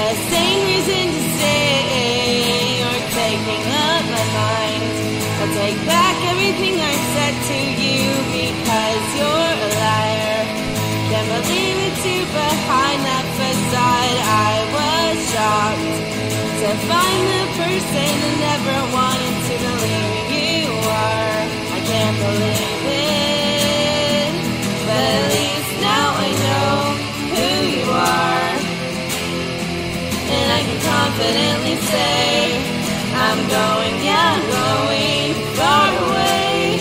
the same reason to stay. You're taking up my mind. I'll take back everything I said to you because you're a liar. Can't believe it's you behind that facade. I was shocked to find the person I never wanted to believe you are. I can't believe it, but at least now I know who you are. And I can confidently say I'm going, yeah, I'm going far away.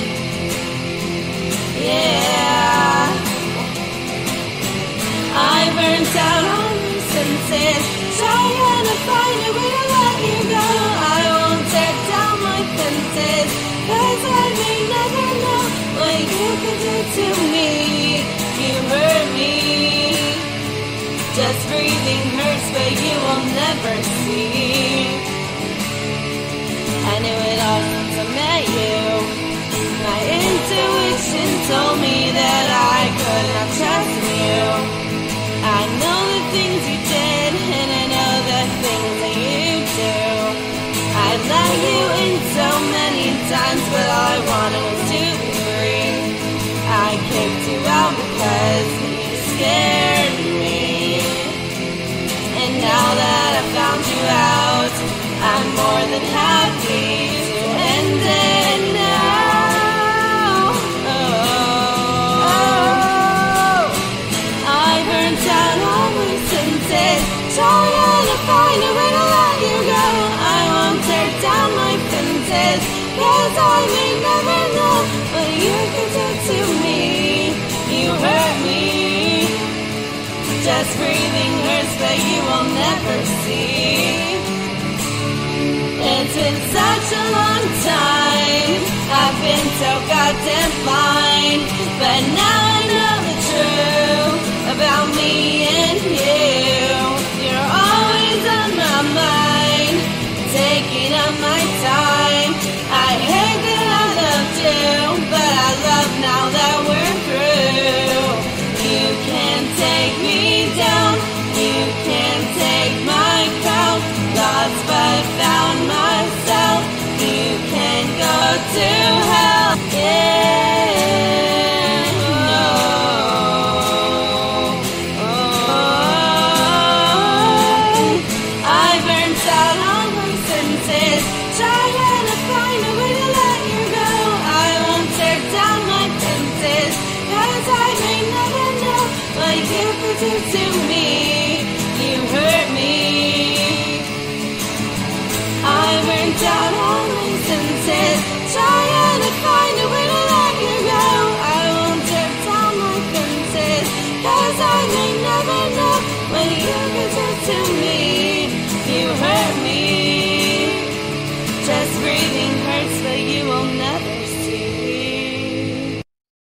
Yeah, I burnt out all my senses, trying to find a way to let you go. I won't tear down my fences, 'cause I may never know what you could do to me. You hurt me. Just breathing hurts, but you will never see. I knew it all since I met you. My intuition told me that I could not trust you. I know the things you did, and I know the things that you do. I let you in so many times, but all I wanted was to be free. I kicked you out because you scared me. And now that I found you out, I'm more than happy to end it now. Oh, I burnt out all my senses, trying to find a way to let you go. I won't tear down my fences, 'cause I may never know what you could do to me. You hurt me. Just breathing hurts, but you will never see. It's been such a long time, I've been so goddamn blind, but now I know the truth about me and you. You're always on my mind, taking up my time. I hate that I loved you, but I love now that we're through. You can't take me down, you can't take my crown. Lost but found myself, you can go to hell. Yeah, no. Oh, I burnt out all my senses, trying to find a way to let you go. I won't tear down my fences, 'cause I may never know what you could do to me. You hurt me. I burnt out all my senses, trying to find a way to let you go. I won't tear down my fences, 'cause I may never know what you could do to me.